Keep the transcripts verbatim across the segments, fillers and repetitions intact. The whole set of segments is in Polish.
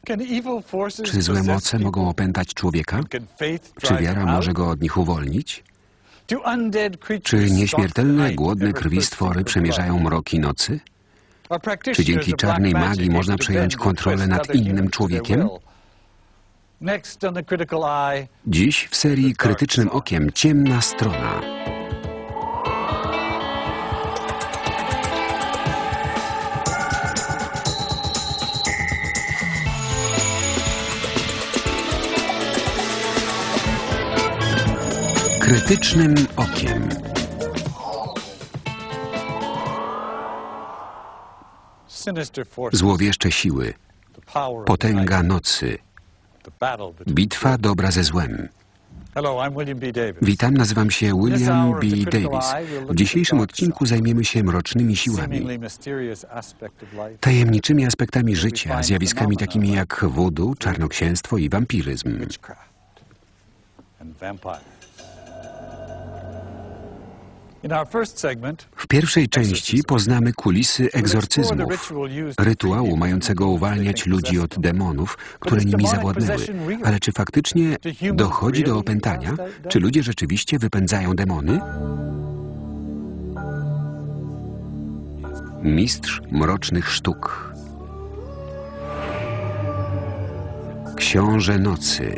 Czy złe moce mogą opętać człowieka? Czy wiara może go od nich uwolnić? Czy nieśmiertelne, głodne krwi stwory przemierzają mroki nocy? Czy dzięki czarnej magii można przejąć kontrolę nad innym człowiekiem? Dziś w serii Krytycznym Okiem ciemna strona. Krytycznym Okiem. Złowieszcze siły, potęga nocy, bitwa dobra ze złem. Witam, nazywam się William B. Davis. W dzisiejszym odcinku zajmiemy się mrocznymi siłami, tajemniczymi aspektami życia, zjawiskami takimi jak voodoo, czarnoksięstwo i wampiryzm. W pierwszej części poznamy kulisy egzorcyzmów, rytuału mającego uwalniać ludzi od demonów, które nimi zawładnęły. Ale czy faktycznie dochodzi do opętania? Czy ludzie rzeczywiście wypędzają demony? Mistrz mrocznych sztuk. Książę nocy.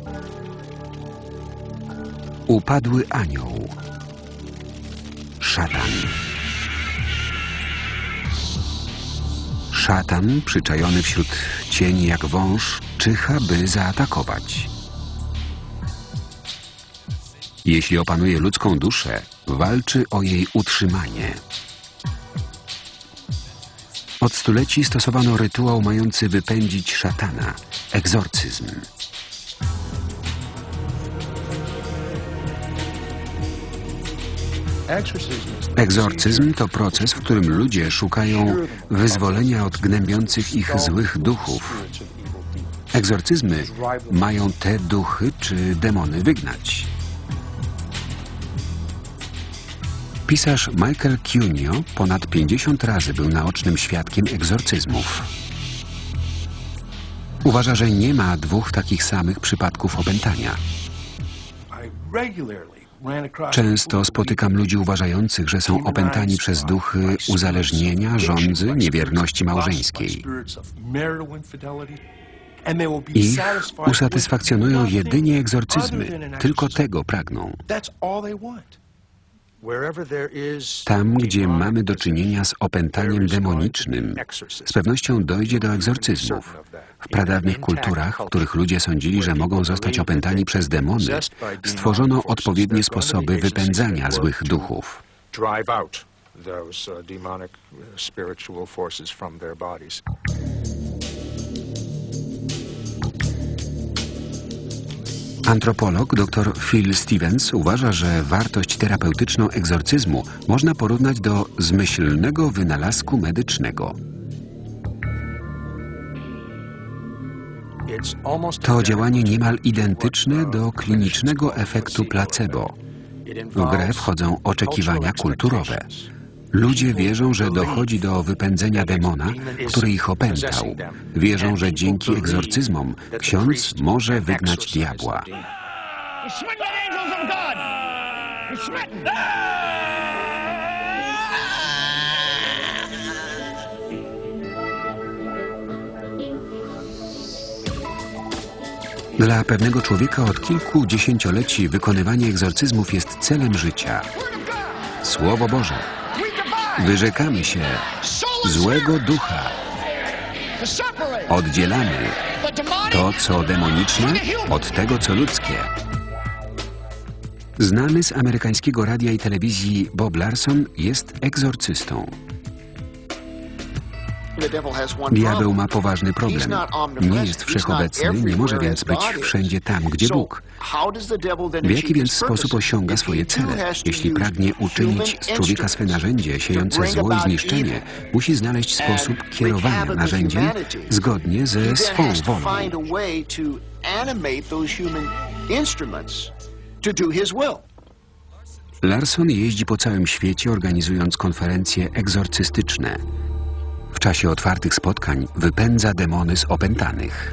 Upadły anioł. Szatan. Szatan, przyczajony wśród cieni jak wąż, czyha, by zaatakować. Jeśli opanuje ludzką duszę, walczy o jej utrzymanie. Od stuleci stosowano rytuał mający wypędzić szatana – egzorcyzm. Egzorcyzm to proces, w którym ludzie szukają wyzwolenia od gnębiących ich złych duchów. Egzorcyzmy mają te duchy czy demony wygnać. Pisarz Michael Cuneo ponad pięćdziesiąt razy był naocznym świadkiem egzorcyzmów. Uważa, że nie ma dwóch takich samych przypadków opętania. Często spotykam ludzi uważających, że są opętani przez duchy uzależnienia, żądzy, niewierności małżeńskiej. Ich usatysfakcjonują jedynie egzorcyzmy. Tylko tego pragną. Tam, gdzie mamy do czynienia z opętaniem demonicznym, z pewnością dojdzie do egzorcyzmów. W pradawnych kulturach, w których ludzie sądzili, że mogą zostać opętani przez demony, stworzono odpowiednie sposoby wypędzania złych duchów. Antropolog dr Phil Stevens uważa, że wartość terapeutyczną egzorcyzmu można porównać do zmyślnego wynalazku medycznego. To działanie niemal identyczne do klinicznego efektu placebo. W grę wchodzą oczekiwania kulturowe. Ludzie wierzą, że dochodzi do wypędzenia demona, który ich opętał. Wierzą, że dzięki egzorcyzmom ksiądz może wygnać diabła. Dla pewnego człowieka od kilku dziesięcioleci wykonywanie egzorcyzmów jest celem życia. Słowo Boże. Wyrzekamy się złego ducha. Oddzielamy to, co demoniczne, od tego, co ludzkie. Znany z amerykańskiego radia i telewizji Bob Larson jest egzorcystą. Diabeł ma poważny problem. Nie jest wszechobecny, nie może więc być wszędzie tam, gdzie Bóg. W jaki więc sposób osiąga swoje cele? Jeśli pragnie uczynić z człowieka swe narzędzie siejące zło i zniszczenie, musi znaleźć sposób kierowania narzędziem zgodnie ze swą wolą. Larson jeździ po całym świecie, organizując konferencje egzorcystyczne. W czasie otwartych spotkań wypędza demony z opętanych.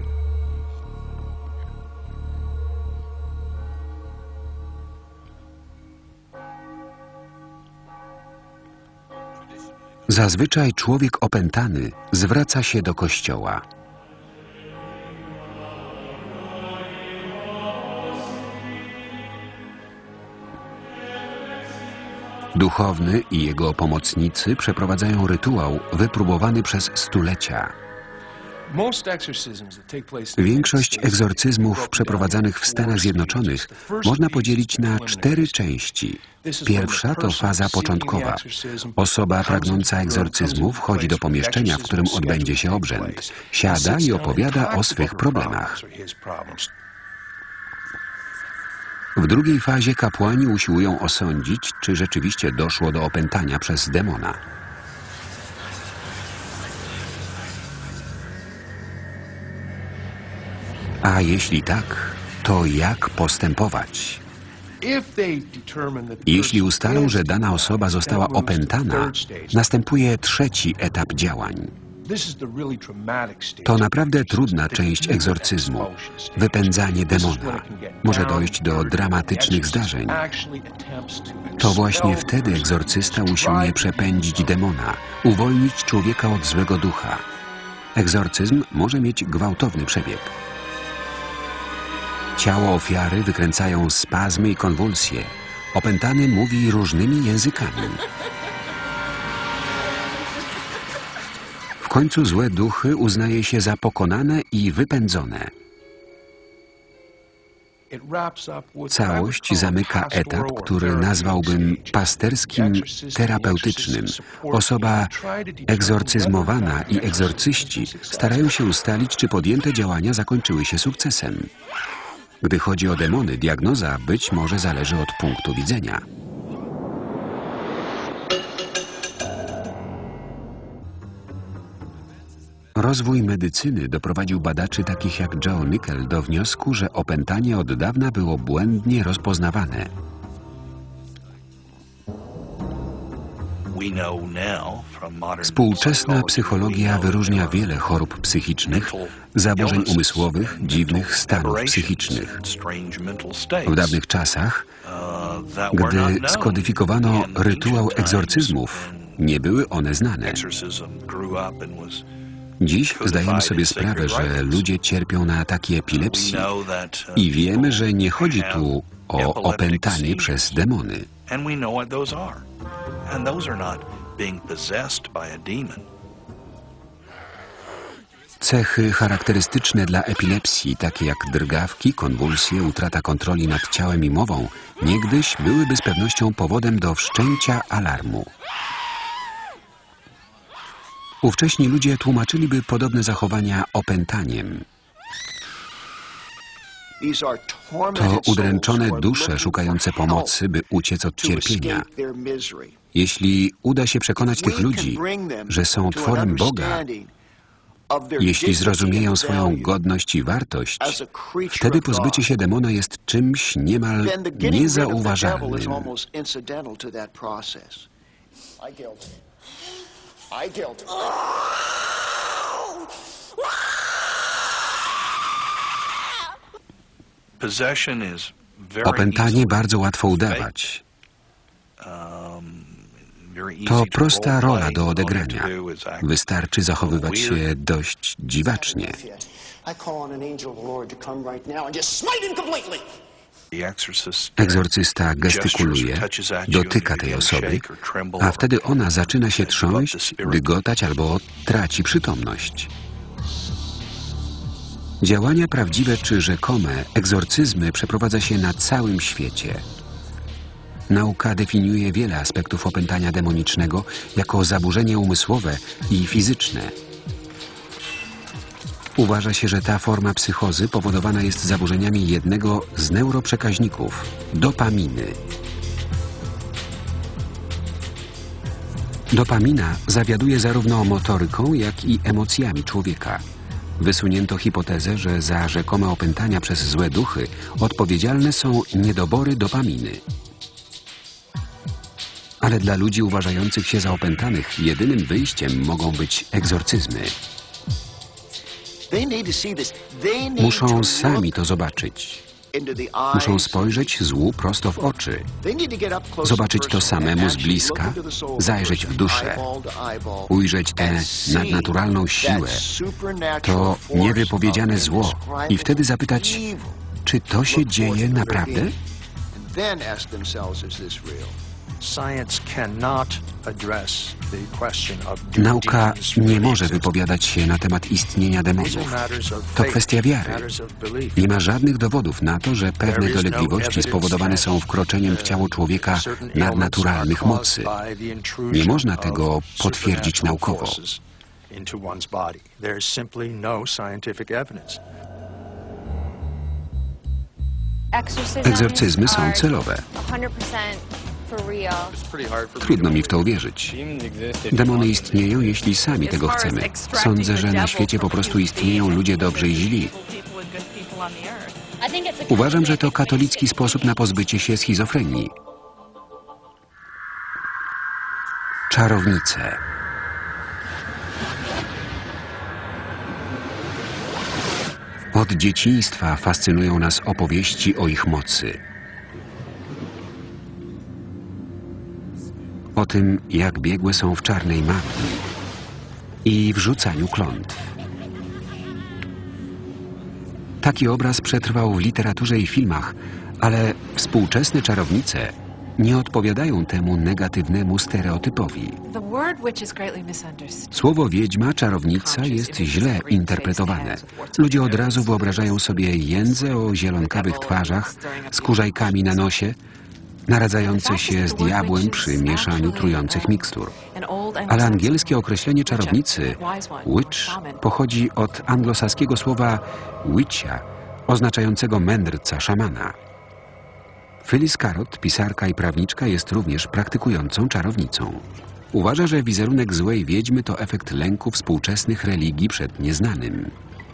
Zazwyczaj człowiek opętany zwraca się do Kościoła. Duchowny i jego pomocnicy przeprowadzają rytuał wypróbowany przez stulecia. Większość egzorcyzmów przeprowadzanych w Stanach Zjednoczonych można podzielić na cztery części. Pierwsza to faza początkowa. Osoba pragnąca egzorcyzmu wchodzi do pomieszczenia, w którym odbędzie się obrzęd. Siada i opowiada o swych problemach. W drugiej fazie kapłani usiłują osądzić, czy rzeczywiście doszło do opętania przez demona. A jeśli tak, to jak postępować? Jeśli ustalą, że dana osoba została opętana, następuje trzeci etap działań. To naprawdę trudna część egzorcyzmu, wypędzanie demona. Może dojść do dramatycznych zdarzeń. To właśnie wtedy egzorcysta usiłuje przepędzić demona, uwolnić człowieka od złego ducha. Egzorcyzm może mieć gwałtowny przebieg. Ciało ofiary wykręcają spazmy i konwulsje. Opętany mówi różnymi językami. W końcu złe duchy uznaje się za pokonane i wypędzone. Całość zamyka etap, który nazwałbym pasterskim terapeutycznym. Osoba egzorcyzmowana i egzorcyści starają się ustalić, czy podjęte działania zakończyły się sukcesem. Gdy chodzi o demony, diagnoza być może zależy od punktu widzenia. Rozwój medycyny doprowadził badaczy takich jak Joe Nickell do wniosku, że opętanie od dawna było błędnie rozpoznawane. Współczesna psychologia wyróżnia wiele chorób psychicznych, zaburzeń umysłowych, dziwnych stanów psychicznych. W dawnych czasach, gdy skodyfikowano rytuał egzorcyzmów, nie były one znane. Dziś zdajemy sobie sprawę, że ludzie cierpią na ataki epilepsji i wiemy, że nie chodzi tu o opętanie przez demony. Cechy charakterystyczne dla epilepsji, takie jak drgawki, konwulsje, utrata kontroli nad ciałem i mową, niegdyś byłyby z pewnością powodem do wszczęcia alarmu. Ówcześni ludzie tłumaczyliby podobne zachowania opętaniem. To udręczone dusze szukające pomocy, by uciec od cierpienia. Jeśli uda się przekonać tych ludzi, że są tworem Boga, jeśli zrozumieją swoją godność i wartość, wtedy pozbycie się demona jest czymś niemal niezauważalnym. Opętanie bardzo łatwo udawać. To prosta rola do odegrania. Wystarczy zachowywać się dość dziwacznie. Egzorcysta gestykuluje, dotyka tej osoby, a wtedy ona zaczyna się trząść, dygotać albo traci przytomność. Działania prawdziwe czy rzekome egzorcyzmy przeprowadza się na całym świecie. Nauka definiuje wiele aspektów opętania demonicznego jako zaburzenie umysłowe i fizyczne. Uważa się, że ta forma psychozy powodowana jest zaburzeniami jednego z neuroprzekaźników – dopaminy. Dopamina zawiaduje zarówno motoryką, jak i emocjami człowieka. Wysunięto hipotezę, że za rzekome opętania przez złe duchy odpowiedzialne są niedobory dopaminy. Ale dla ludzi uważających się za opętanych jedynym wyjściem mogą być egzorcyzmy. Muszą sami to zobaczyć. Muszą spojrzeć złu prosto w oczy, zobaczyć to samemu z bliska, zajrzeć w duszę, ujrzeć tę nadnaturalną siłę, to niewypowiedziane zło i wtedy zapytać, czy to się dzieje naprawdę? Nauka nie może wypowiadać się na temat istnienia demonów. To kwestia wiary. Nie ma żadnych dowodów na to, że pewne dolegliwości spowodowane są wkroczeniem w ciało człowieka nadnaturalnych mocy. Nie można tego potwierdzić naukowo. Egzorcyzmy są celowe. Trudno mi w to uwierzyć. Demony istnieją, jeśli sami tego chcemy. Sądzę, że na świecie po prostu istnieją ludzie dobrzy i źli. Uważam, że to katolicki sposób na pozbycie się schizofrenii. Czarownice. Od dzieciństwa fascynują nas opowieści o ich mocy. O tym, jak biegłe są w czarnej magii i w rzucaniu klątw. Taki obraz przetrwał w literaturze i filmach, ale współczesne czarownice nie odpowiadają temu negatywnemu stereotypowi. Słowo wiedźma, czarownica jest źle interpretowane. Ludzie od razu wyobrażają sobie jędze o zielonkawych twarzach, z kurzajkami na nosie, naradzające się z diabłem przy mieszaniu trujących mikstur. Ale angielskie określenie czarownicy, witch, pochodzi od anglosaskiego słowa witcha, oznaczającego mędrca, szamana. Phyllis Carrot, pisarka i prawniczka, jest również praktykującą czarownicą. Uważa, że wizerunek złej wiedźmy to efekt lęku współczesnych religii przed nieznanym.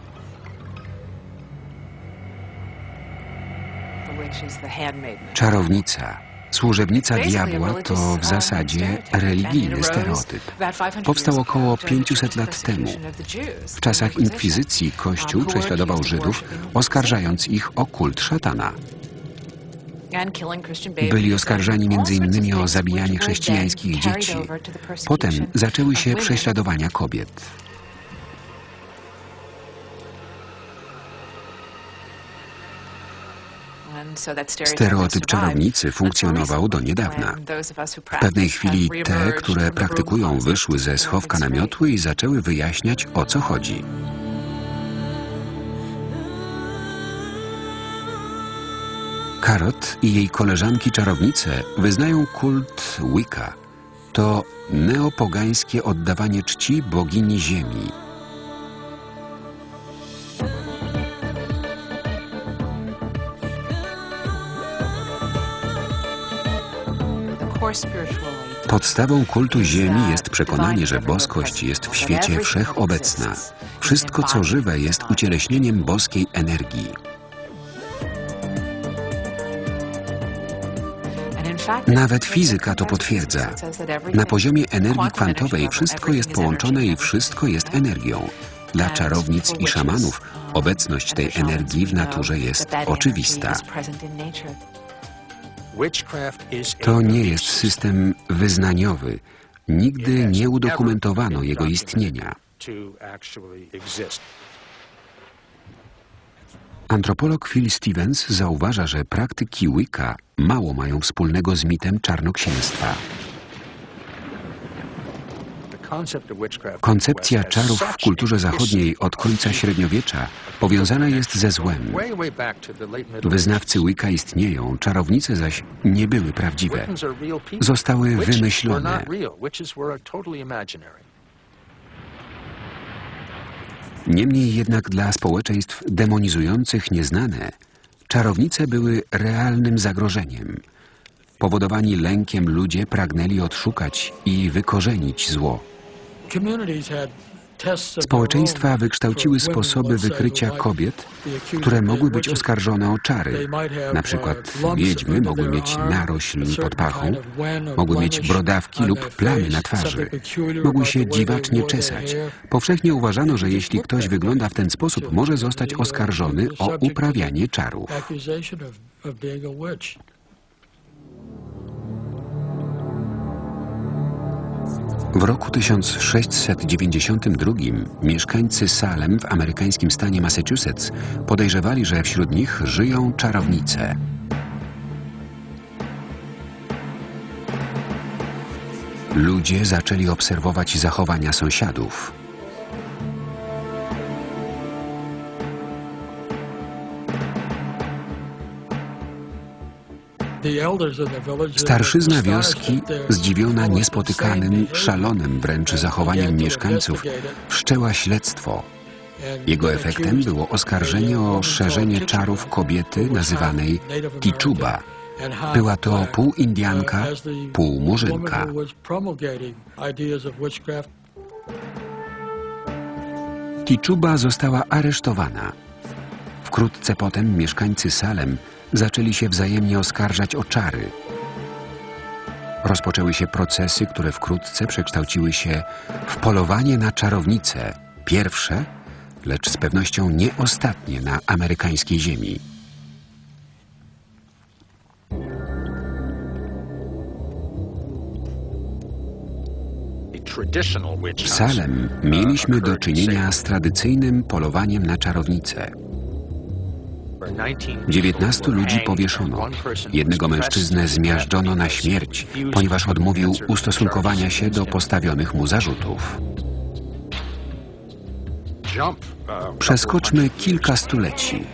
Czarownica, służebnica diabła to w zasadzie religijny stereotyp. Powstał około pięćset lat temu. W czasach inkwizycji Kościół prześladował Żydów, oskarżając ich o kult szatana. Byli oskarżani między innymi o zabijanie chrześcijańskich dzieci. Potem zaczęły się prześladowania kobiet. Stereotyp czarownicy funkcjonował do niedawna. W pewnej chwili te, które praktykują, wyszły ze schowka na miotły i zaczęły wyjaśniać, o co chodzi. Carrot i jej koleżanki czarownice wyznają kult Wicca. To neopogańskie oddawanie czci bogini ziemi. Podstawą kultu Ziemi jest przekonanie, że boskość jest w świecie wszechobecna. Wszystko, co żywe, jest ucieleśnieniem boskiej energii. Nawet fizyka to potwierdza. Na poziomie energii kwantowej wszystko jest połączone i wszystko jest energią. Dla czarownic i szamanów obecność tej energii w naturze jest oczywista. To nie jest system wyznaniowy. Nigdy nie udokumentowano jego istnienia. Antropolog Phil Stevens zauważa, że praktyki Wicca mało mają wspólnego z mitem czarnoksięstwa. Koncepcja czarów w kulturze zachodniej od końca średniowiecza powiązana jest ze złem. Wyznawcy Wicca istnieją, czarownice zaś nie były prawdziwe. Zostały wymyślone. Niemniej jednak dla społeczeństw demonizujących nieznane, czarownice były realnym zagrożeniem. Powodowani lękiem ludzie pragnęli odszukać i wykorzenić zło. Społeczeństwa wykształciły sposoby wykrycia kobiet, które mogły być oskarżone o czary. Na przykład wiedźmy mogły mieć narośl pod pachą, mogły mieć brodawki lub plamy na twarzy, mogły się dziwacznie czesać. Powszechnie uważano, że jeśli ktoś wygląda w ten sposób, może zostać oskarżony o uprawianie czarów. W roku tysiąc sześćset dziewięćdziesiątym drugim mieszkańcy Salem w amerykańskim stanie Massachusetts podejrzewali, że wśród nich żyją czarownice. Ludzie zaczęli obserwować zachowania sąsiadów. Starszyzna wioski, zdziwiona niespotykanym, szalonym wręcz zachowaniem mieszkańców, wszczęła śledztwo. Jego efektem było oskarżenie o szerzenie czarów kobiety nazywanej Tichuba. Była to pół Indianka, pół Murzynka. Tichuba została aresztowana. Wkrótce potem mieszkańcy Salem zaczęli się wzajemnie oskarżać o czary. Rozpoczęły się procesy, które wkrótce przekształciły się w polowanie na czarownice. Pierwsze, lecz z pewnością nie ostatnie na amerykańskiej ziemi. W Salem mieliśmy do czynienia z tradycyjnym polowaniem na czarownice. Dziewiętnastu ludzi powieszono. Jednego mężczyznę zmiażdżono na śmierć, ponieważ odmówił ustosunkowania się do postawionych mu zarzutów. Przeskoczmy kilka stuleci.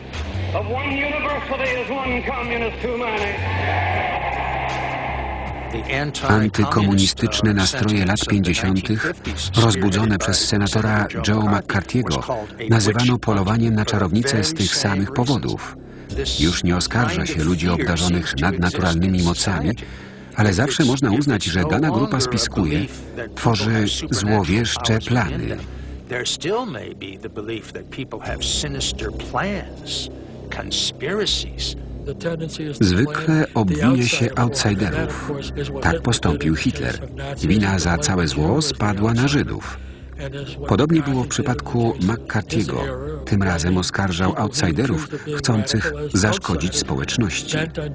Antykomunistyczne nastroje lat pięćdziesiątych, rozbudzone przez senatora Joe McCarthy'ego, nazywano polowaniem na czarownice z tych samych powodów. Już nie oskarża się ludzi obdarzonych nadnaturalnymi mocami, ale zawsze można uznać, że dana grupa spiskuje, tworzy złowieszcze plany. Zwykle obwinia się outsiderów. Tak postąpił Hitler. Wina za całe zło spadła na Żydów. Podobnie było w przypadku McCarthy'ego. Tym razem oskarżał outsiderów chcących zaszkodzić społeczności.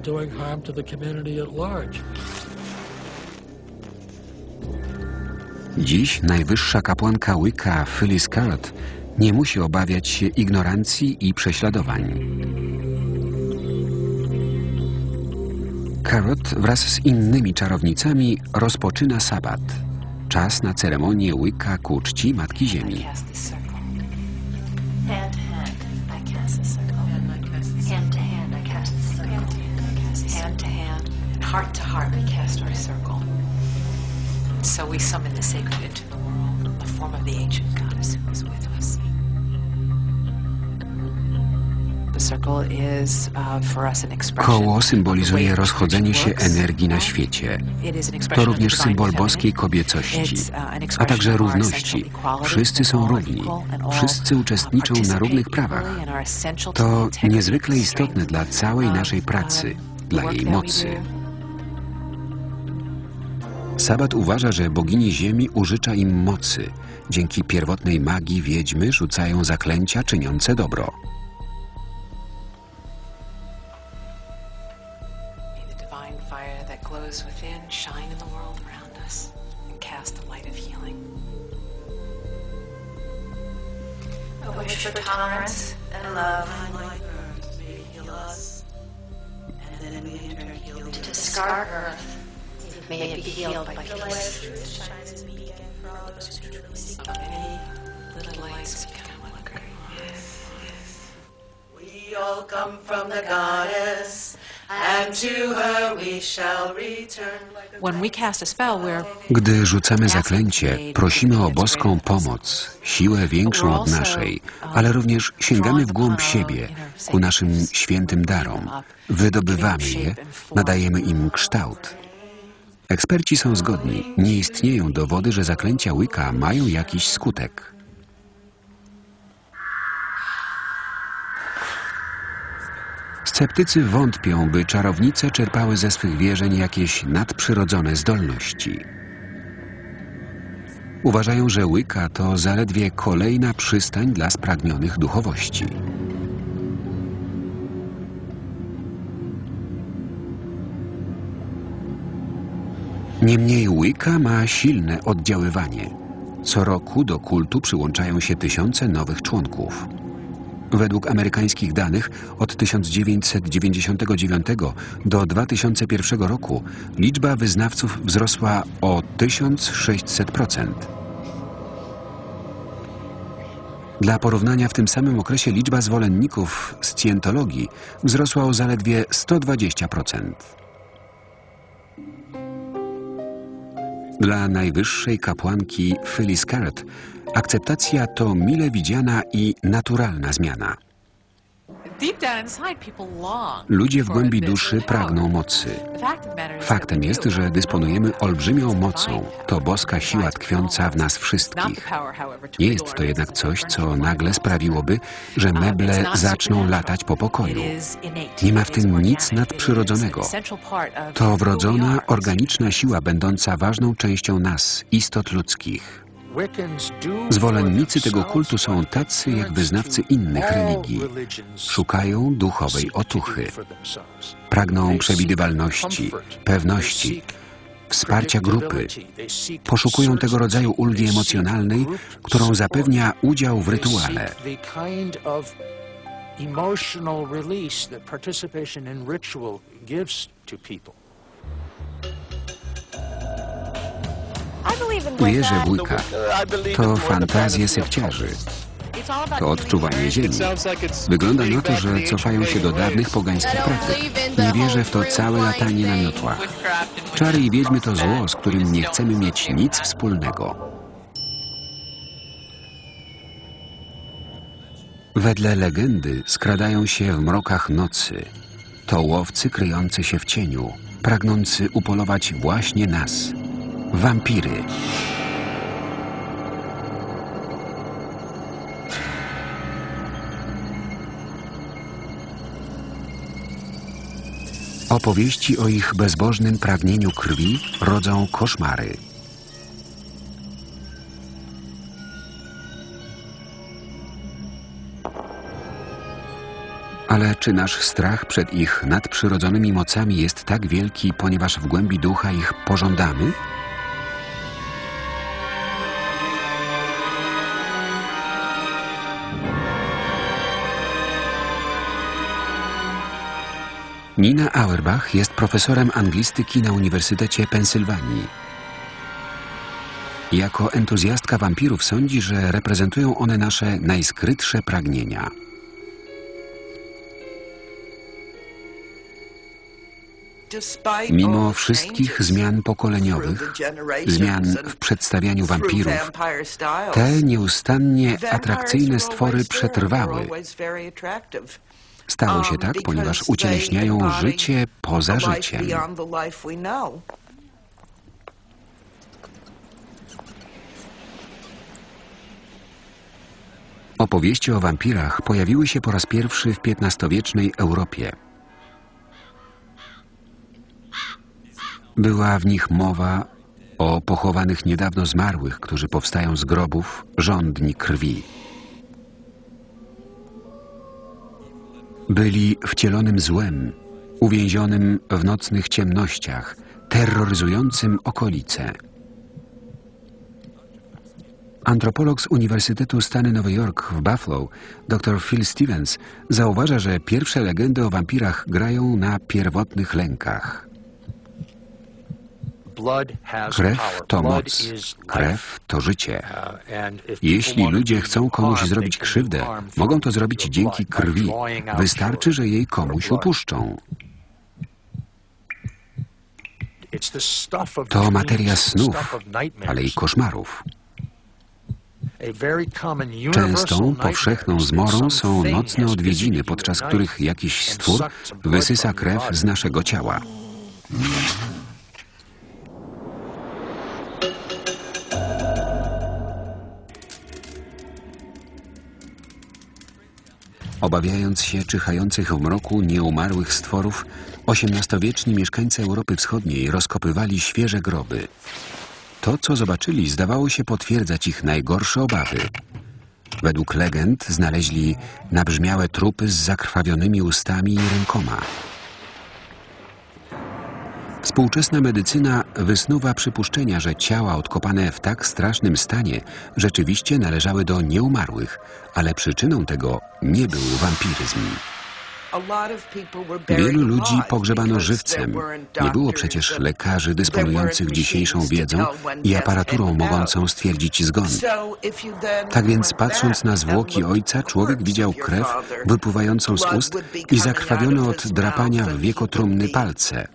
Dziś najwyższa kapłanka Wicca Phyllis Carrot nie musi obawiać się ignorancji i prześladowań. Carrot wraz z innymi czarownicami rozpoczyna sabat. Czas na ceremonię Wicca ku czci Matki Ziemi. Koło symbolizuje rozchodzenie się energii na świecie. To również symbol boskiej kobiecości, a także równości. Wszyscy są równi. Wszyscy uczestniczą na równych prawach. To niezwykle istotne dla całej naszej pracy, dla jej mocy. Sabat uważa, że bogini Ziemi użycza im mocy. Dzięki pierwotnej magii wiedźmy rzucają zaklęcia czyniące dobro. Gdy rzucamy zaklęcie, prosimy o boską pomoc, siłę większą od naszej, ale również sięgamy w głąb siebie, ku naszym świętym darom. Wydobywamy je, nadajemy im kształt. Eksperci są zgodni. Nie istnieją dowody, że zaklęcia Wicca mają jakiś skutek. Sceptycy wątpią, by czarownice czerpały ze swych wierzeń jakieś nadprzyrodzone zdolności. Uważają, że Wicca to zaledwie kolejna przystań dla spragnionych duchowości. Niemniej Wicca ma silne oddziaływanie. Co roku do kultu przyłączają się tysiące nowych członków. Według amerykańskich danych od tysiąc dziewięćset dziewięćdziesiątego dziewiątego do dwa tysiące pierwszego roku liczba wyznawców wzrosła o tysiąc sześćset procent. Dla porównania w tym samym okresie liczba zwolenników scjentologii wzrosła o zaledwie sto dwadzieścia procent. Dla najwyższej kapłanki Phyllis Carrot akceptacja to mile widziana i naturalna zmiana. Ludzie w głębi duszy pragną mocy. Faktem jest, że dysponujemy olbrzymią mocą. To boska siła tkwiąca w nas wszystkich. Nie jest to jednak coś, co nagle sprawiłoby, że meble zaczną latać po pokoju. Nie ma w tym nic nadprzyrodzonego. To wrodzona, organiczna siła będąca ważną częścią nas, istot ludzkich. Zwolennicy tego kultu są tacy jak wyznawcy innych religii. Szukają duchowej otuchy. Pragną przewidywalności, pewności, wsparcia grupy. Poszukują tego rodzaju ulgi emocjonalnej, którą zapewnia udział w rytuale. Wierzę w Wicca. To fantazje sekciarzy. To odczuwanie ziemi. Wygląda na to, że cofają się do dawnych pogańskich praktyk. Nie wierzę w to całe latanie na miotłach. Czary i wiedźmy to zło, z którym nie chcemy mieć nic wspólnego. Wedle legendy skradają się w mrokach nocy. To łowcy kryjący się w cieniu, pragnący upolować właśnie nas. Wampiry. Opowieści o ich bezbożnym pragnieniu krwi rodzą koszmary. Ale czy nasz strach przed ich nadprzyrodzonymi mocami jest tak wielki, ponieważ w głębi ducha ich pożądamy? Nina Auerbach jest profesorem anglistyki na Uniwersytecie Pensylwanii. Jako entuzjastka wampirów sądzi, że reprezentują one nasze najskrytsze pragnienia. Mimo wszystkich zmian pokoleniowych, zmian w przedstawianiu wampirów, te nieustannie atrakcyjne stwory przetrwały. Stało się tak, ponieważ ucieleśniają życie poza życiem. Opowieści o wampirach pojawiły się po raz pierwszy w piętnastowiecznej Europie. Była w nich mowa o pochowanych niedawno zmarłych, którzy powstają z grobów żądni krwi. Byli wcielonym złem, uwięzionym w nocnych ciemnościach, terroryzującym okolice. Antropolog z Uniwersytetu Stany Nowy Jork w Buffalo, dr Phil Stevens, zauważa, że pierwsze legendy o wampirach grają na pierwotnych lękach. Krew to moc, krew to życie. Jeśli ludzie chcą komuś zrobić krzywdę, mogą to zrobić dzięki krwi. Wystarczy, że jej komuś upuszczą. To materia snów, ale i koszmarów. Częstą, powszechną zmorą są nocne odwiedziny, podczas których jakiś stwór wysysa krew z naszego ciała. Obawiając się czyhających w mroku nieumarłych stworów, osiemnastowieczni mieszkańcy Europy Wschodniej rozkopywali świeże groby. To, co zobaczyli, zdawało się potwierdzać ich najgorsze obawy. Według legend znaleźli nabrzmiałe trupy z zakrwawionymi ustami i rękoma. Współczesna medycyna wysnuwa przypuszczenia, że ciała odkopane w tak strasznym stanie rzeczywiście należały do nieumarłych, ale przyczyną tego nie był wampiryzm. Wielu ludzi pogrzebano żywcem. Nie było przecież lekarzy dysponujących dzisiejszą wiedzą i aparaturą mogącą stwierdzić zgon. Tak więc, patrząc na zwłoki ojca, człowiek widział krew wypływającą z ust i zakrwawione od drapania w wieko trumny palce.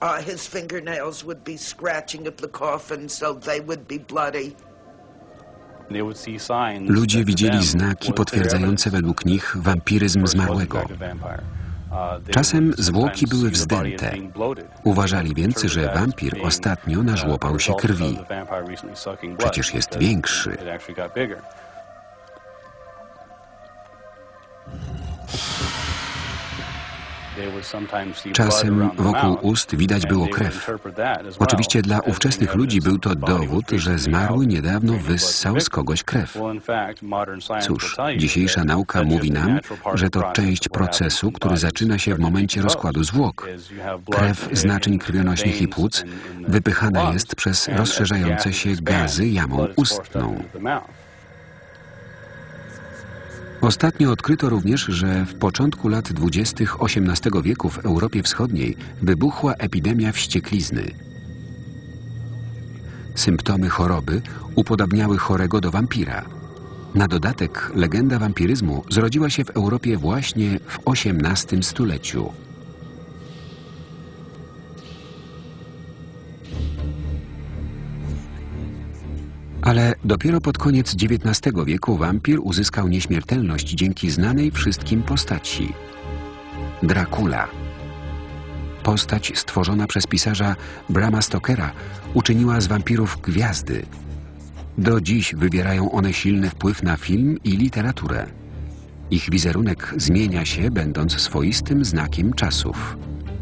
Ludzie widzieli znaki potwierdzające według nich wampiryzm zmarłego. Czasem zwłoki były wzdęte. Uważali więc, że wampir ostatnio nażłopał się krwi. Przecież jest większy. Czasem wokół ust widać było krew. Oczywiście dla ówczesnych ludzi był to dowód, że zmarły niedawno wyssał z kogoś krew. Cóż, dzisiejsza nauka mówi nam, że to część procesu, który zaczyna się w momencie rozkładu zwłok. Krew z naczyń krwionośnych i płuc wypychana jest przez rozszerzające się gazy jamą ustną. Ostatnio odkryto również, że w początku lat dwudziestych osiemnastego wieku w Europie Wschodniej wybuchła epidemia wścieklizny. Symptomy choroby upodabniały chorego do wampira. Na dodatek legenda wampiryzmu zrodziła się w Europie właśnie w osiemnastym stuleciu. Ale dopiero pod koniec dziewiętnastego wieku wampir uzyskał nieśmiertelność dzięki znanej wszystkim postaci. Dracula. Postać stworzona przez pisarza Brama Stokera uczyniła z wampirów gwiazdy. Do dziś wywierają one silny wpływ na film i literaturę. Ich wizerunek zmienia się, będąc swoistym znakiem czasów.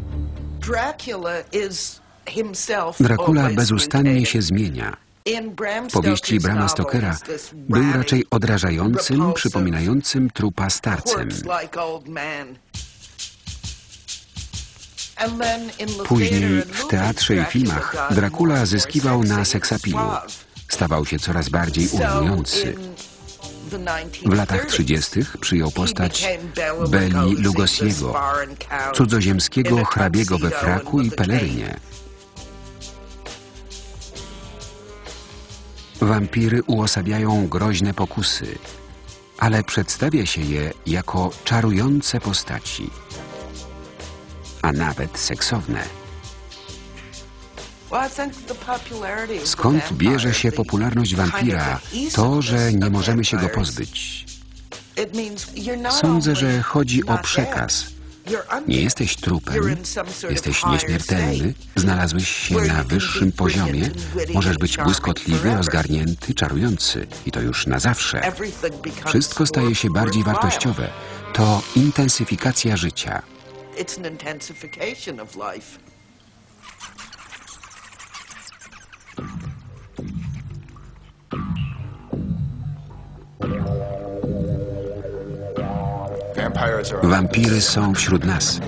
Dracula bezustannie się zmienia. W powieści Brama Stokera był raczej odrażającym, przypominającym trupa starcem. Później w teatrze i filmach Dracula zyskiwał na seksapilu. Stawał się coraz bardziej ujmujący. W latach trzydziestych przyjął postać Beli Lugosiego, cudzoziemskiego hrabiego we fraku i pelerynie. Wampiry uosabiają groźne pokusy, ale przedstawia się je jako czarujące postaci, a nawet seksowne. Skąd bierze się popularność wampira? To, że nie możemy się go pozbyć. Sądzę, że chodzi o przekaz. Nie jesteś trupem, jesteś nieśmiertelny, znalazłeś się na wyższym poziomie, możesz być błyskotliwy, rozgarnięty, czarujący i to już na zawsze. Wszystko staje się bardziej wartościowe. To intensyfikacja życia. Wampiry są wśród nas.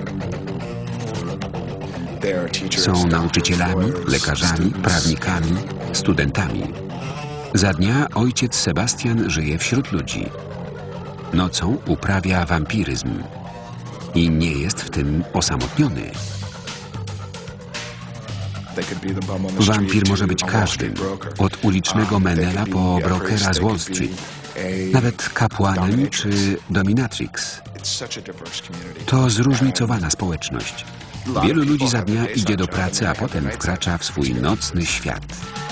Są nauczycielami, lekarzami, prawnikami, studentami. Za dnia ojciec Sebastian żyje wśród ludzi. Nocą uprawia wampiryzm. I nie jest w tym osamotniony. Wampir może być każdym, od ulicznego menela po brokera z Wall Street, nawet kapłanem czy dominatrix. To zróżnicowana społeczność. Wielu ludzi za dnia idzie do pracy, a potem wkracza w swój nocny świat.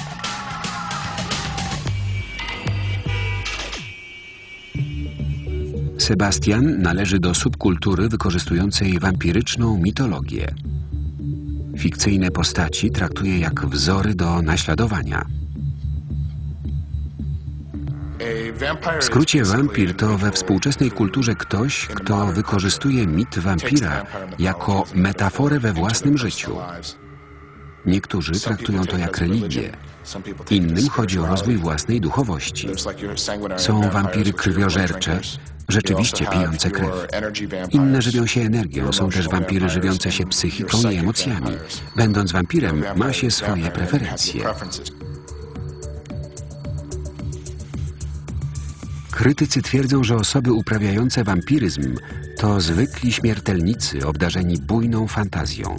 Sebastian należy do subkultury wykorzystującej wampiryczną mitologię. Fikcyjne postaci traktuje jak wzory do naśladowania. W skrócie wampir to we współczesnej kulturze ktoś, kto wykorzystuje mit wampira jako metaforę we własnym życiu. Niektórzy traktują to jak religię. Innym chodzi o rozwój własnej duchowości. Są wampiry krwiożercze, rzeczywiście pijące krew. Inne żywią się energią, są też wampiry żywiące się psychiką i emocjami. Będąc wampirem, ma się swoje preferencje. Krytycy twierdzą, że osoby uprawiające wampiryzm to zwykli śmiertelnicy obdarzeni bujną fantazją.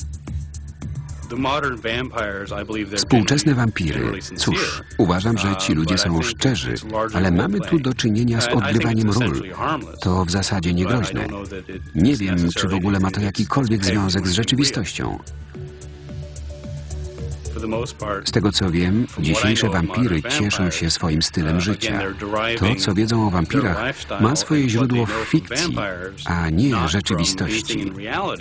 Współczesne wampiry. Cóż, uważam, że ci ludzie są szczerzy, ale mamy tu do czynienia z odgrywaniem ról. To w zasadzie niegroźne. Nie wiem, czy w ogóle ma to jakikolwiek związek z rzeczywistością. Z tego co wiem, dzisiejsze wampiry cieszą się swoim stylem życia. To, co wiedzą o wampirach, ma swoje źródło w fikcji, a nie rzeczywistości.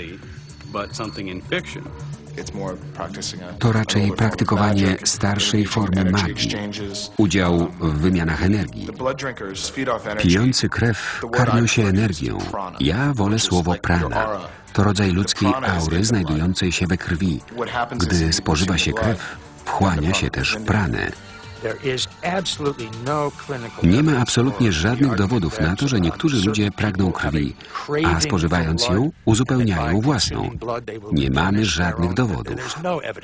To raczej praktykowanie starszej formy magii, udział w wymianach energii. Pijący krew karmią się energią. Ja wolę słowo prana. To rodzaj ludzkiej aury znajdującej się we krwi. Gdy spożywa się krew, wchłania się też pranę. Nie ma absolutnie żadnych dowodów na to, że niektórzy ludzie pragną krwi, a spożywając ją, uzupełniają własną. Nie mamy żadnych dowodów.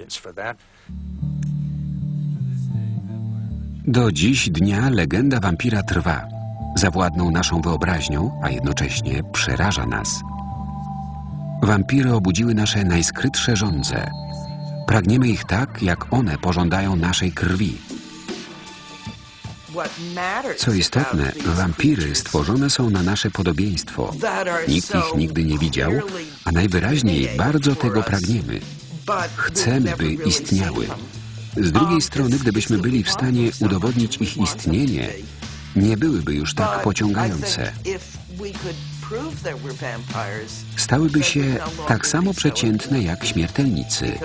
Do dziś dnia legenda wampira trwa. Zawładnął naszą wyobraźnią, a jednocześnie przeraża nas. Wampiry obudziły nasze najskrytsze żądze. Pragniemy ich tak, jak one pożądają naszej krwi. Co istotne, wampiry stworzone są na nasze podobieństwo. Nikt ich nigdy nie widział, a najwyraźniej bardzo tego pragniemy. Chcemy, by istniały. Z drugiej strony, gdybyśmy byli w stanie udowodnić ich istnienie, nie byłyby już tak pociągające. Stałyby się tak samo przeciętne jak śmiertelnicy.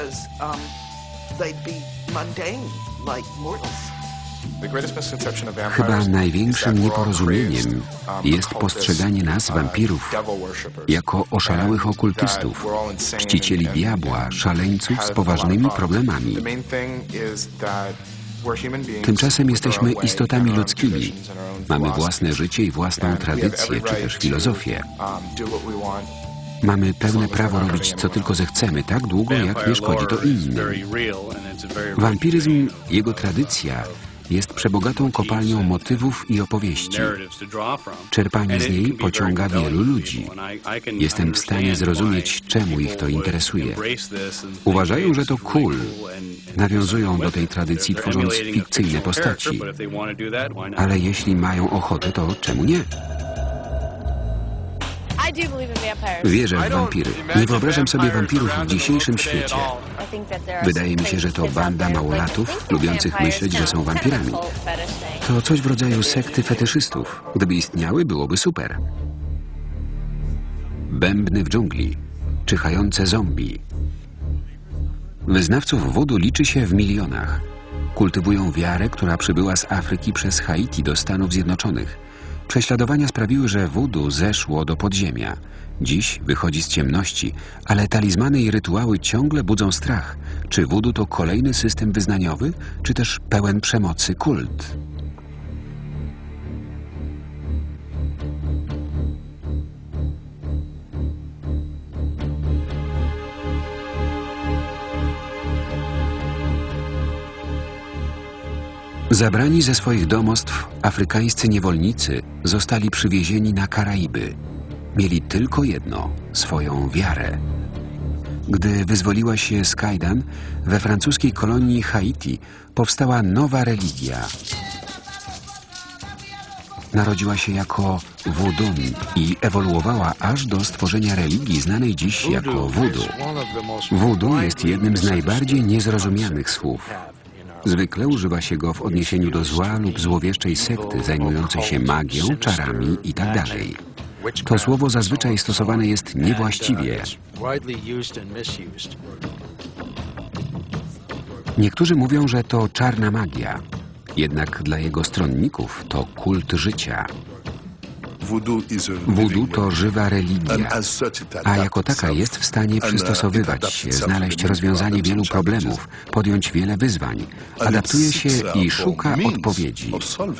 Chyba największym nieporozumieniem jest postrzeganie nas, wampirów, jako oszalałych okultystów, czcicieli diabła, szaleńców z poważnymi problemami. Tymczasem jesteśmy istotami ludzkimi. Mamy własne życie i własną tradycję, czy też filozofię. Mamy pełne prawo robić, co tylko zechcemy, tak długo, jak nie szkodzi to innym. Wampiryzm, jego tradycja, jest przebogatą kopalnią motywów i opowieści. Czerpanie z niej pociąga wielu ludzi. Jestem w stanie zrozumieć, czemu ich to interesuje. Uważają, że to cool. Nawiązują do tej tradycji, tworząc fikcyjne postaci. Ale jeśli mają ochotę, to czemu nie? Wierzę w wampiry. Nie wyobrażam sobie wampirów w dzisiejszym świecie. Wydaje mi się, że to banda małolatów, lubiących myśleć, że są wampirami. To coś w rodzaju sekty fetyszystów. Gdyby istniały, byłoby super. Bębny w dżungli. Czyhające zombie. Wyznawców wudu liczy się w milionach. Kultywują wiarę, która przybyła z Afryki przez Haiti do Stanów Zjednoczonych. Prześladowania sprawiły, że wudu zeszło do podziemia. Dziś wychodzi z ciemności, ale talizmany i rytuały ciągle budzą strach. Czy wudu to kolejny system wyznaniowy, czy też pełen przemocy kult? Zabrani ze swoich domostw afrykańscy niewolnicy zostali przywiezieni na Karaiby. Mieli tylko jedno – swoją wiarę. Gdy wyzwoliła się z kajdan, we francuskiej kolonii Haiti powstała nowa religia. Narodziła się jako wudun i ewoluowała aż do stworzenia religii znanej dziś jako wudu. Wudu jest jednym z najbardziej niezrozumianych słów. Zwykle używa się go w odniesieniu do zła lub złowieszczej sekty zajmującej się magią, czarami itd. To słowo zazwyczaj stosowane jest niewłaściwie. Niektórzy mówią, że to czarna magia. Jednak dla jego stronników to kult życia. Voodoo to żywa religia, a jako taka jest w stanie przystosowywać się, znaleźć rozwiązanie wielu problemów, podjąć wiele wyzwań, adaptuje się i szuka odpowiedzi.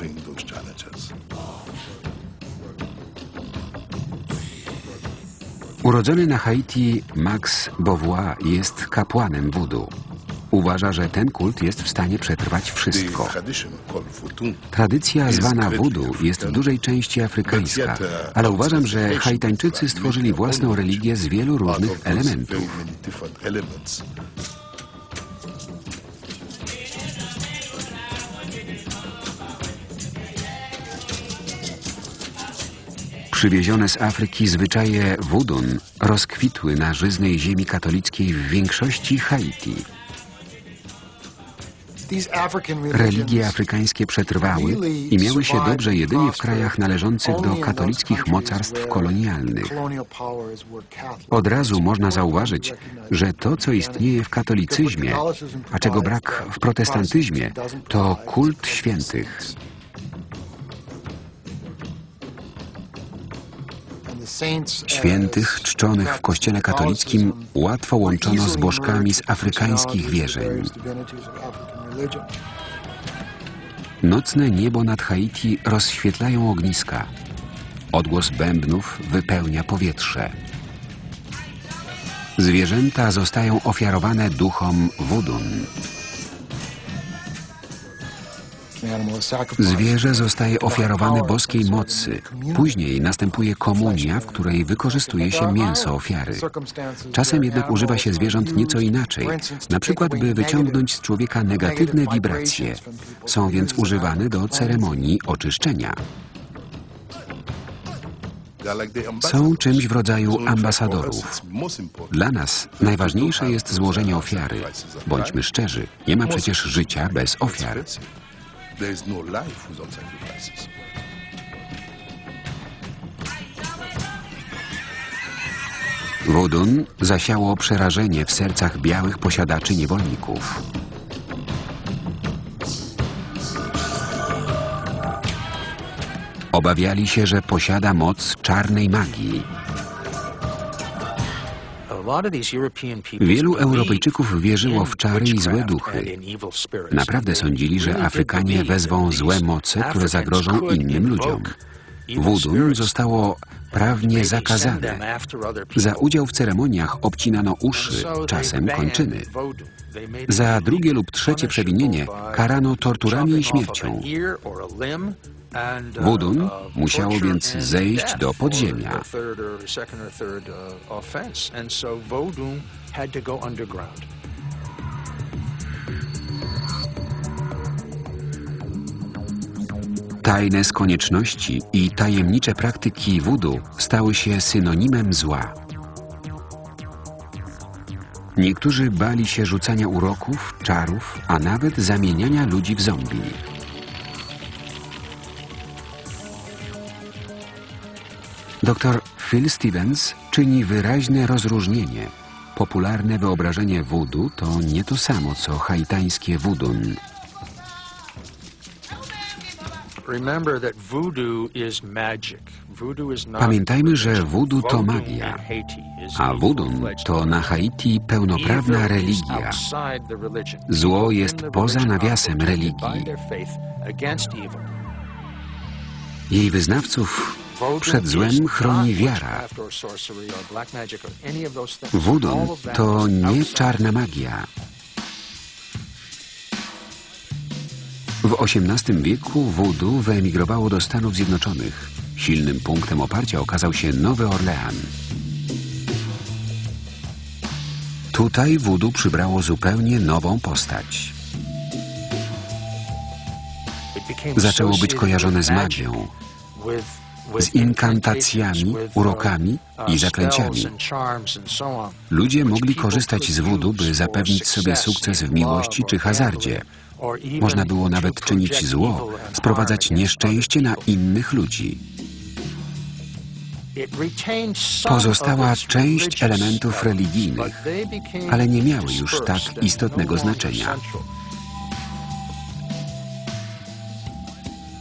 Urodzony na Haiti Max Beauvoir jest kapłanem voodoo. Uważa, że ten kult jest w stanie przetrwać wszystko. Tradycja zwana voodoo jest w dużej części afrykańska, ale uważam, że Haitańczycy stworzyli własną religię z wielu różnych elementów. Przywiezione z Afryki zwyczaje voodoo rozkwitły na żyznej ziemi katolickiej w większości Haiti. Religie afrykańskie przetrwały i miały się dobrze jedynie w krajach należących do katolickich mocarstw kolonialnych. Od razu można zauważyć, że to, co istnieje w katolicyzmie, a czego brak w protestantyzmie, to kult świętych. Świętych czczonych w kościele katolickim łatwo łączono z bożkami z afrykańskich wierzeń. Nocne niebo nad Haiti rozświetlają ogniska. Odgłos bębnów wypełnia powietrze. Zwierzęta zostają ofiarowane duchom voodoo. Zwierzę zostaje ofiarowane boskiej mocy. Później następuje komunia, w której wykorzystuje się mięso ofiary. Czasem jednak używa się zwierząt nieco inaczej, na przykład by wyciągnąć z człowieka negatywne wibracje. Są więc używane do ceremonii oczyszczenia. Są czymś w rodzaju ambasadorów. Dla nas najważniejsze jest złożenie ofiary. Bądźmy szczerzy, nie ma przecież życia bez ofiar. There is no life without sacrifices. Voodoo zasiało przerażenie w sercach białych posiadaczy niewolników. Obawiali się, że posiada moc czarnej magii. Wielu Europejczyków wierzyło w czary i złe duchy. Naprawdę sądzili, że Afrykanie wezwą złe moce, które zagrożą innym ludziom. Voodoo zostało prawnie zakazane. Za udział w ceremoniach obcinano uszy, czasem kończyny. Za drugie lub trzecie przewinienie karano torturami i śmiercią. Voodoo musiało więc zejść do podziemia. Tajne z konieczności i tajemnicze praktyki voodoo stały się synonimem zła. Niektórzy bali się rzucania uroków, czarów, a nawet zamieniania ludzi w zombie. Doktor Phil Stevens czyni wyraźne rozróżnienie. Popularne wyobrażenie voodoo to nie to samo, co haitańskie voodoo. Pamiętajmy, że voodoo to magia, a voodoo to na Haiti pełnoprawna religia. Zło jest poza nawiasem religii. Jej wyznawców przed złem chroni wiara. Voodoo to nie czarna magia. W osiemnastym wieku voodoo wyemigrowało do Stanów Zjednoczonych. Silnym punktem oparcia okazał się Nowy Orlean. Tutaj voodoo przybrało zupełnie nową postać. Zaczęło być kojarzone z magią, z inkantacjami, urokami i zaklęciami. Ludzie mogli korzystać z voodoo, by zapewnić sobie sukces w miłości czy hazardzie. Można było nawet czynić zło, sprowadzać nieszczęście na innych ludzi. Pozostała część elementów religijnych, ale nie miały już tak istotnego znaczenia.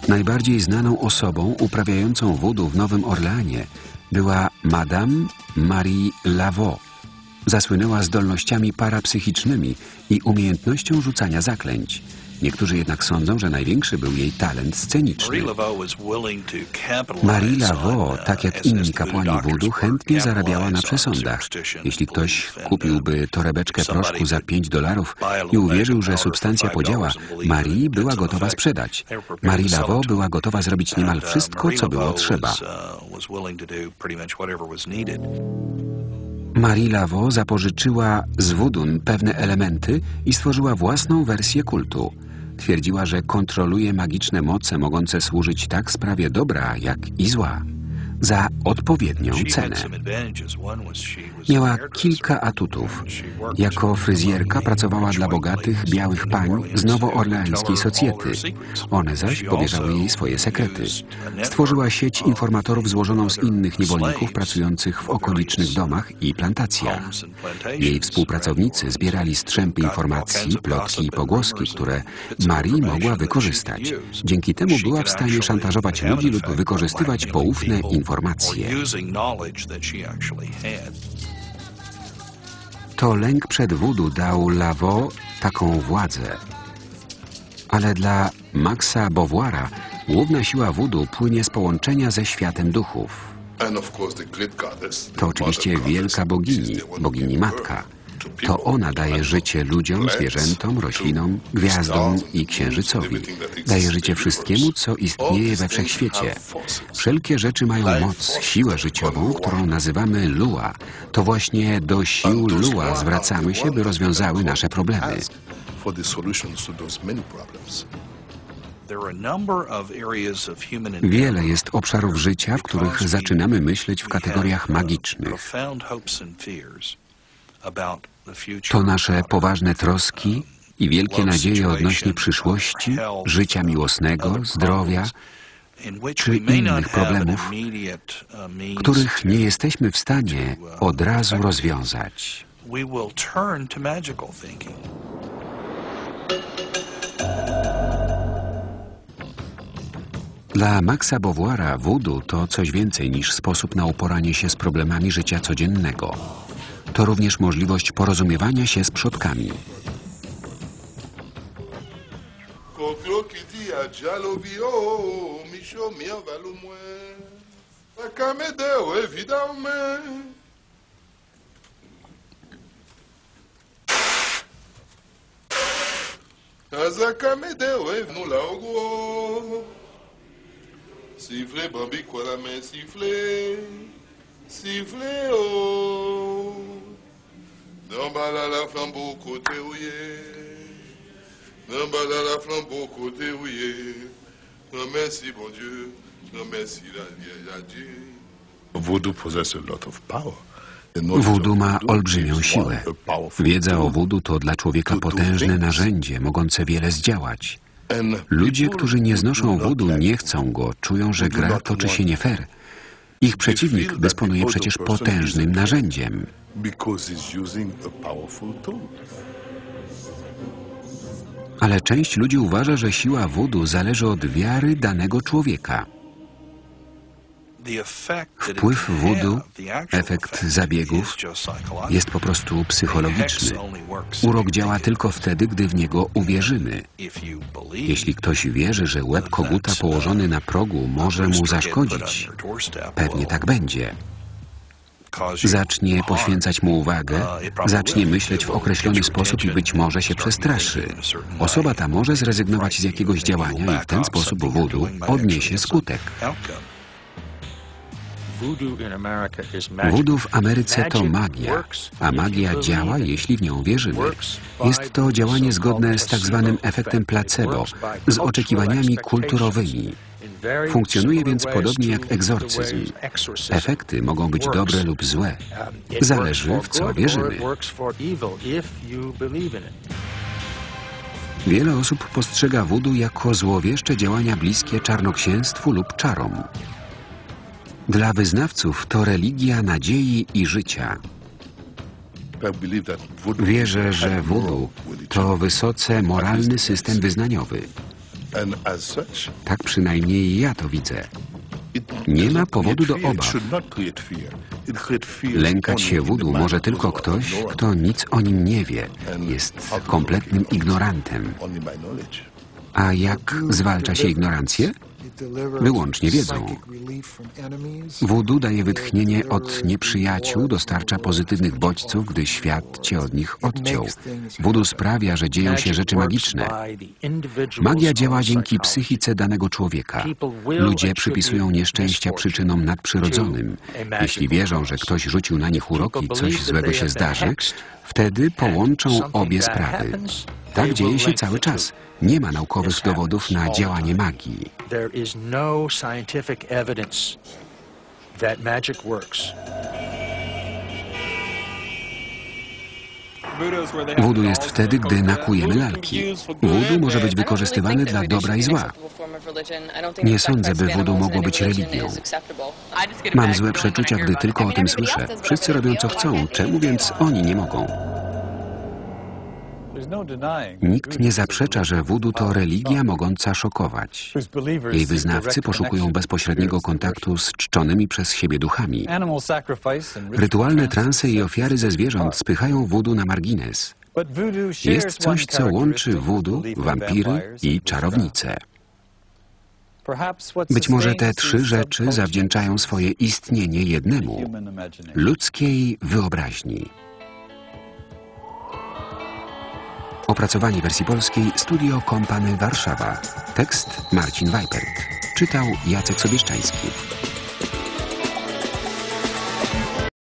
Najbardziej znaną osobą uprawiającą voodoo w Nowym Orleanie była Madame Marie Laveau. Zasłynęła zdolnościami parapsychicznymi i umiejętnością rzucania zaklęć. Niektórzy jednak sądzą, że największy był jej talent sceniczny. Marie Laveau, tak jak inni kapłani voodoo, chętnie zarabiała na przesądach. Jeśli ktoś kupiłby torebeczkę proszku za pięć dolarów i uwierzył, że substancja podziała, Marie była gotowa sprzedać. Marie Laveau była gotowa zrobić niemal wszystko, co było trzeba. Marie Laveau zapożyczyła z voodoo pewne elementy i stworzyła własną wersję kultu. Twierdziła, że kontroluje magiczne moce mogące służyć tak sprawie dobra, jak i zła, za odpowiednią cenę. Miała kilka atutów. Jako fryzjerka pracowała dla bogatych, białych pań z nowoorleańskiej socjety. One zaś powierzały jej swoje sekrety. Stworzyła sieć informatorów złożoną z innych niewolników pracujących w okolicznych domach i plantacjach. Jej współpracownicy zbierali strzępy informacji, plotki i pogłoski, które Marie mogła wykorzystać. Dzięki temu była w stanie szantażować ludzi lub wykorzystywać poufne informacje. Informacje. To lęk przed voodoo dał Laveau taką władzę. Ale dla Maxa Beauvoira główna siła voodoo płynie z połączenia ze światem duchów. To oczywiście wielka bogini, bogini matka. To ona daje życie ludziom, zwierzętom, roślinom, gwiazdom i księżycowi. Daje życie wszystkiemu, co istnieje we wszechświecie. Wszelkie rzeczy mają moc, siłę życiową, którą nazywamy Lua. To właśnie do sił Lua zwracamy się, by rozwiązały nasze problemy. Wiele jest obszarów życia, w których zaczynamy myśleć w kategoriach magicznych. To nasze poważne troski i wielkie nadzieje odnośnie przyszłości, życia miłosnego, zdrowia czy innych problemów, których nie jesteśmy w stanie od razu rozwiązać. Dla Maxa Beauvoira voodoo to coś więcej niż sposób na uporanie się z problemami życia codziennego. To również możliwość porozumiewania się z przodkami. Sifflez, Bambi, quoi la main, sifflez, sifflez, oh. N'emballa la flambeau côté rouillé, n'emballa la flambeau côté rouillé. Non merci, bon Dieu, non merci, la vieille adieu. Voodoo possesses a lot of power. Voodoo ma olbrzymią siłę. Wiedza o voodoo to dla człowieka potężne narzędzie, mogące wiele zdziałać. Ludzie, którzy nie znoszą voodoo, nie chcą go, czują, że gra toczy się nie fair. Ich przeciwnik dysponuje przecież potężnym narzędziem. Ale część ludzi uważa, że siła voodoo zależy od wiary danego człowieka. Wpływ voodoo, efekt zabiegów, jest po prostu psychologiczny. Urok działa tylko wtedy, gdy w niego uwierzymy. Jeśli ktoś wierzy, że łeb koguta położony na progu może mu zaszkodzić, pewnie tak będzie. Zacznie poświęcać mu uwagę, zacznie myśleć w określony sposób i być może się przestraszy. Osoba ta może zrezygnować z jakiegoś działania i w ten sposób voodoo odniesie skutek. Voodoo w Ameryce to magia, a magia działa, jeśli w nią wierzymy. Jest to działanie zgodne z tak zwanym efektem placebo, z oczekiwaniami kulturowymi. Funkcjonuje więc podobnie jak egzorcyzm. Efekty mogą być dobre lub złe. Zależy, w co wierzymy. Wiele osób postrzega voodoo jako złowieszcze działania bliskie czarnoksięstwu lub czarom. Dla wyznawców to religia nadziei i życia. Wierzę, że voodoo to wysoce moralny system wyznaniowy. Tak przynajmniej ja to widzę. Nie ma powodu do obaw. Lękać się wudu może tylko ktoś, kto nic o nim nie wie, jest kompletnym ignorantem. A jak zwalcza się ignorancję? Wyłącznie wiedzą. Wudu daje wytchnienie od nieprzyjaciół, dostarcza pozytywnych bodźców, gdy świat cię od nich odciął. Wudu sprawia, że dzieją się rzeczy magiczne. Magia działa dzięki psychice danego człowieka. Ludzie przypisują nieszczęścia przyczynom nadprzyrodzonym. Jeśli wierzą, że ktoś rzucił na nich urok i coś złego się zdarzy, wtedy połączą obie sprawy. Tak dzieje się cały czas. Nie ma naukowych dowodów na działanie magii. Wudu jest wtedy, gdy nakujemy lalki. Wudu może być wykorzystywany dla dobra i zła. Nie sądzę, by wudu mogło być religią. Mam złe przeczucia, gdy tylko o tym słyszę. Wszyscy robią co chcą, czemu więc oni nie mogą? Nikt nie zaprzecza, że wudu to religia mogąca szokować. Jej wyznawcy poszukują bezpośredniego kontaktu z czczonymi przez siebie duchami. Rytualne transe i ofiary ze zwierząt spychają wudu na margines. Jest coś, co łączy wudu, wampiry i czarownice. Być może te trzy rzeczy zawdzięczają swoje istnienie jednemu – ludzkiej wyobraźni. Opracowanie wersji polskiej Studio Kompany Warszawa. Tekst Marcin Weipert. Czytał Jacek Sobieszczański.